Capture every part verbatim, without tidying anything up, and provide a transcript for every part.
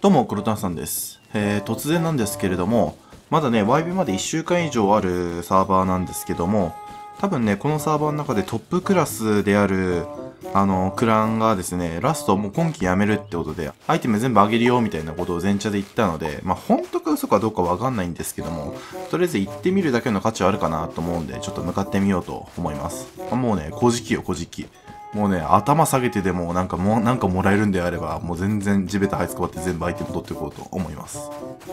どうも、黒炭さんです。えー、突然なんですけれども、まだね、ワイビー までいっしゅうかん以上あるサーバーなんですけども、多分ね、このサーバーの中でトップクラスである、あの、クランがですね、ラストもう今季やめるってことで、アイテム全部あげるよみたいなことを前茶で言ったので、まあ、本当か嘘かどうかわかんないんですけども、とりあえず行ってみるだけの価値はあるかなと思うんで、ちょっと向かってみようと思います。もうね、古事記よ、古事記。もうね、頭下げてでもなんかもう、なんかもらえるんであれば、もう全然地べた這いつくばって全部アイテム取っていこうと思います。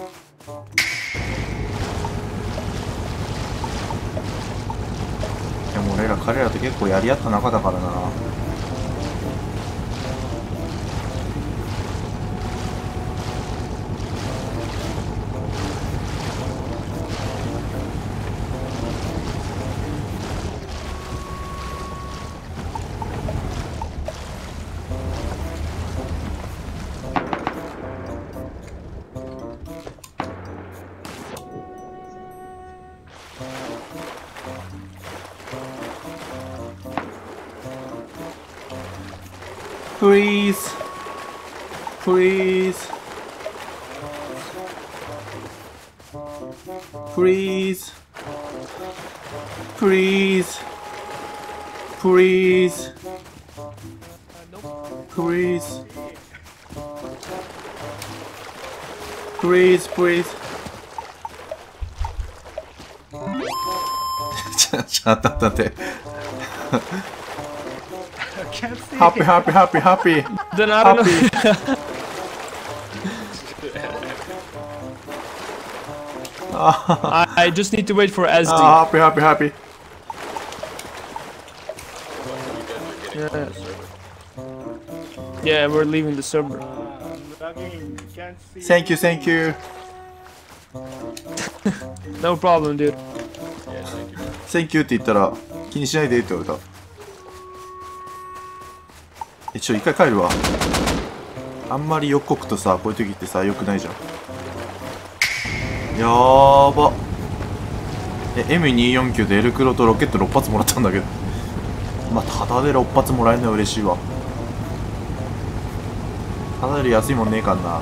でも俺ら彼らと結構やり合った仲だからな。Please, please, please, please, please, please, please, please. ちょ、ちょっと待って。Happy, happy, happy, happy. Then I don't happy. know. I, I just need to wait for S D. Ah, happy, happy, happy. Yeah. Yeah, we're leaving the server. Thank you, thank you. No problem, dude. Thank you って言ったら気にしないでって言われた。え、ちょ、一回帰るわ。あんまり横国とさ、こういう時ってさ、良くないじゃん。やーば。え、エムにーよんきゅう でエルクロとロケットろっ発もらったんだけど。まあ、ただでろっ発もらえるのは嬉しいわ。ただより安いもんねえかんな。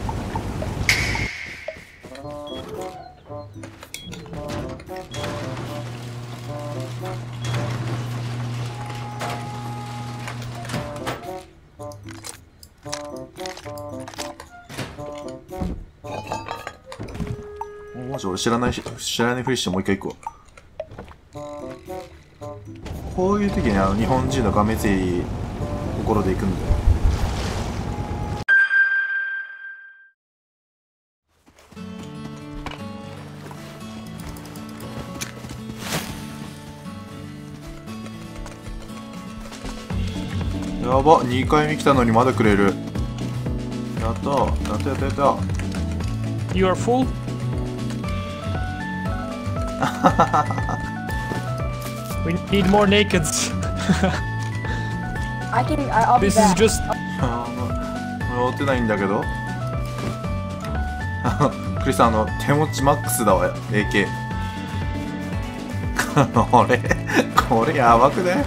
マジ俺知らないし、知らないふりしてもう一回行くわ。こういう時にあの日本人のがめつい心で行くんだよ。やば、にかいめ来たのにまだくれる。やったー、やったやったやった。 You are full? We need more nakeds. I can. I, I'll be This is back. just. 乗ってないんだけど。クリスさん、あの手持ちマックスだわ、エーケー。これこれやばくね。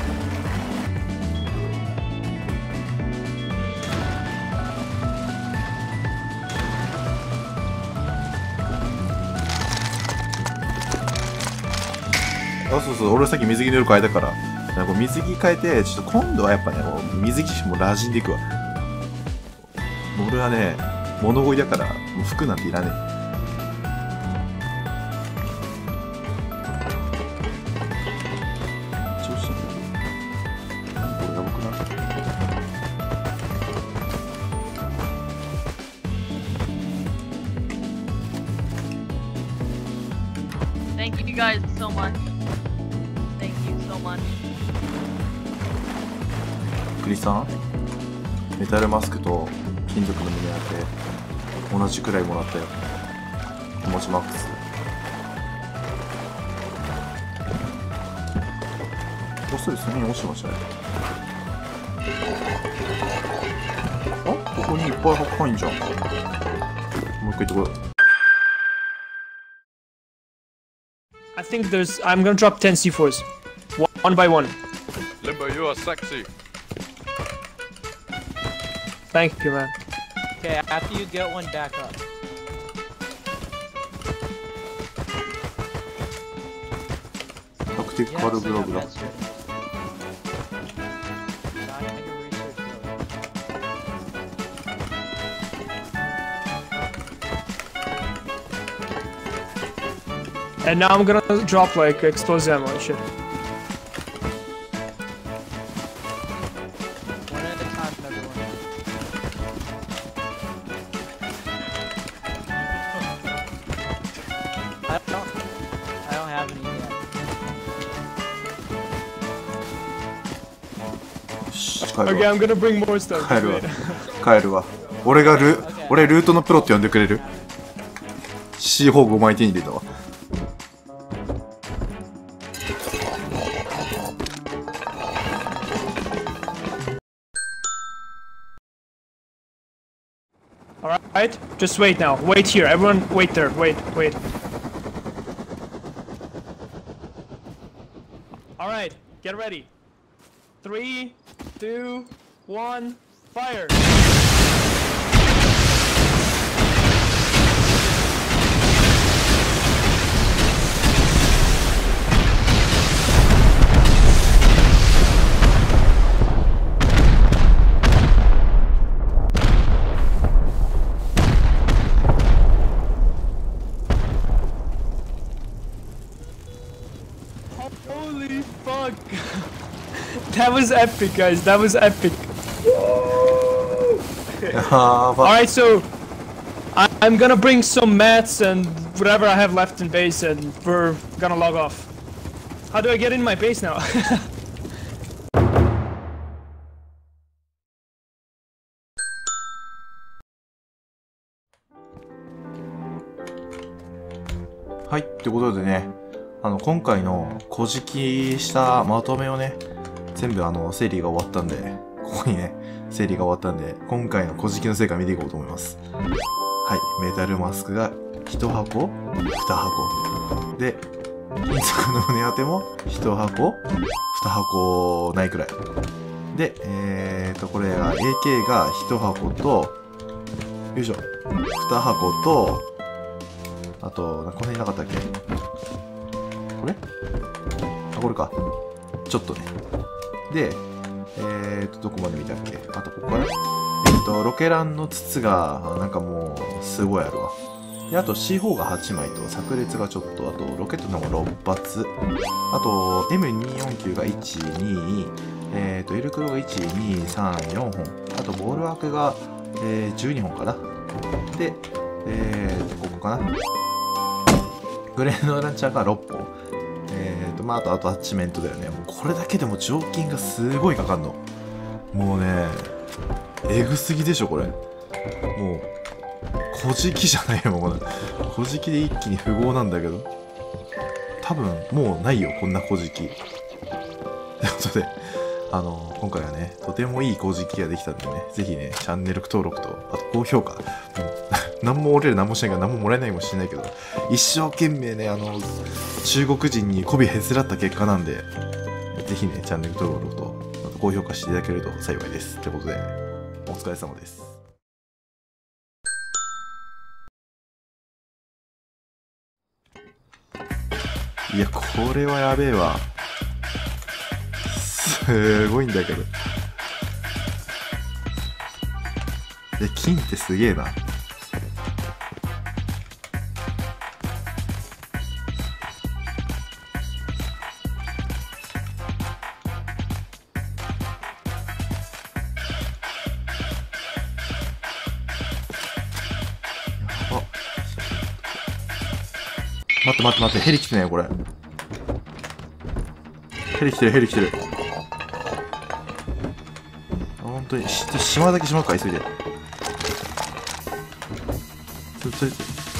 あ、そうそう、俺さっき水着の色変えたから、なんか水着変えて、ちょっと今度はやっぱね、もう水着もラジンでいくわ。俺はね、物乞いだから、もう服なんていらねえ。調子いいんだけど、なんかこれやばくない？ Thank you guys so much. Thank you so much. クリスさん、メタルマスクと金属の胸当て同じくらいもらったよ。手持ちマックス。お、そうですね、落ちましたね。あ、ここにいっぱい入んじゃん。もう一回行ってこよう。 I think there's. I'm gonna drop ten C fours. One by one. Limbo, you are sexy. Thank you, man. Okay, after you get one, back up. Tactical Yeah, so glove yeah, だ。 that's it. Scientific research glove. And now I'm gonna drop like explosive ammo and shit. One at a time, everyone. I don't. I don't have any yet. よし、帰る Okay, わ。 I'm gonna bring more stuff. 帰るわ Wait. 帰るわ。俺がル、俺ルートのプロって呼んでくれる？シーホーグお前手に入れたわ。 Alright, just wait now. Wait here. Everyone, wait there. Wait, wait. Alright, get ready. Three, two, one, fire! Holy fuck! That was epic, guys. That was epic. やば。 Alright, so I I'm gonna bring some mats and whatever I have left in base, and we're gonna log off. How do I get in my base now? はい、ってことでね、あの、今回の古事記したまとめをね、全部あの、整理が終わったんで、ここにね、整理が終わったんで、今回の古事記の成果見ていこうと思います。はい、メタルマスクがいちはこ、にはこ。で、金属の胸当てもいちはこ、にはこないくらい。で、えーと、これが エーケー がいちはこと、よいしょ、にはこと、あと、この辺なかったっけ？これ？あ、これか。ちょっとね。で、えーと、どこまで見たっけ？あと、ここから？えっと、ロケランの筒が、なんかもう、すごいあるわ。で、あと シーフォー がはちまいと、炸裂がちょっと、あと、ロケットのもろっぱつ。あと、エムにーよんきゅう がいち、に、えーと、エルクロがいち、に、さん、よんほん。あと、ボールワークが、えー、じゅうにほんかな。で、えーと、ここかな。グレードランチャーがろっぽん。えーと、まあ、あと、アタッチメントだよね。もうこれだけでも常勤がすごいかかんの。もうね、えぐすぎでしょ、これ。もう、古事記じゃないよ、もう。古事記で一気に富豪なんだけど。多分、もうないよ、こんな古事記。ということで、あの、今回はね、とてもいい古事記ができたんでね、ぜひね、チャンネル登録と、あと高評価。もう何も俺ら何もしないから何ももらえないかもしれないけど、一生懸命ね、あの、中国人に媚びへつらった結果なんで、ぜひね、チャンネル登録と、あと高評価していただけると幸いです。ということで、お疲れ様です。いや、これはやべえわ。すごいんだけど。え、金ってすげえな。待って待って待って、ヘリ来てね、これ。ヘリ来てる、ヘリ来てる。あ、本当に、し、島だけしまうか、急いで。ちょ、ちょ、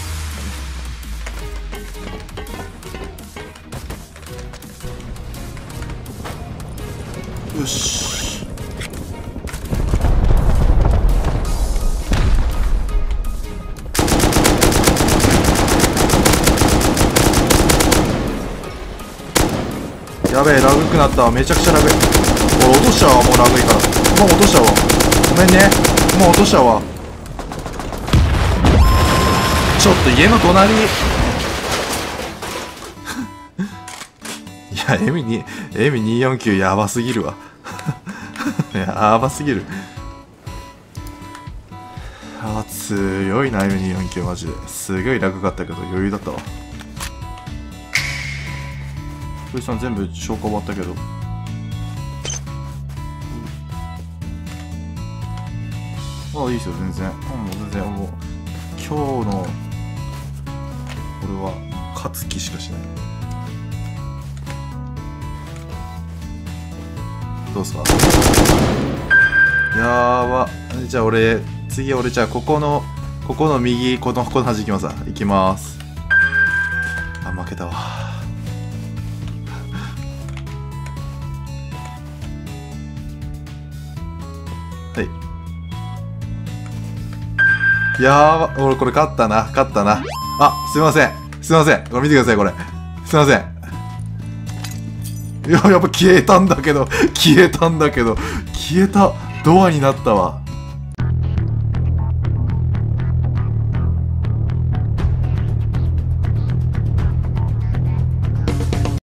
よし。やべえ、ラグくなったわ。めちゃくちゃラグい。俺落としちゃうわ、もうラグいから。もう落としちゃうわ。ごめんね。もう落としちゃうわ。 ちょっと家の隣いや エムに エムにーよんきゅう やばすぎるわやばすぎる。あ、強いな エムにーよんきゅう マジですごい楽かったけど余裕だったわ。ふいさん全部消化終わったけど、ああいいっすよ全然。うん、もう全然もう今日の俺は勝つ気しかしない。どうすか。やーば。じゃあ俺次俺じゃあここのここの右このこの端行きますわ。行きます。あ、負けたわ。はい。やーば。俺これ勝ったな勝ったな。あ、すいませんすいません。これ見てくださいこれ。すいません。いや、やっぱ消えたんだけど消えたんだけど消えた。ドアになったわ。